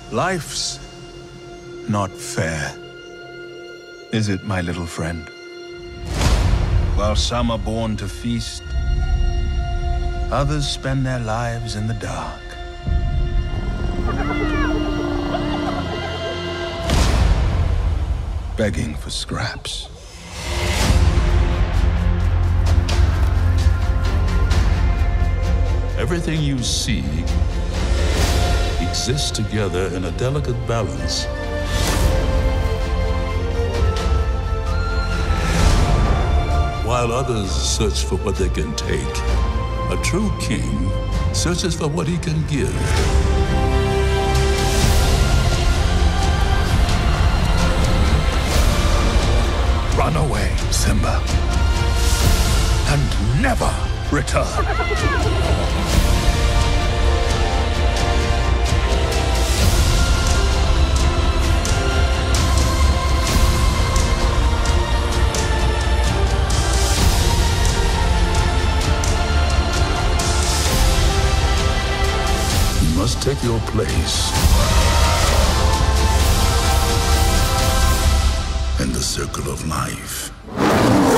Life's not fair, is it, my little friend? While some are born to feast, others spend their lives in the dark. Begging for scraps. Everything you see exists together in a delicate balance. While others search for what they can take, a true king searches for what he can give. Run away, Simba, and never return. You must take your place in the circle of life.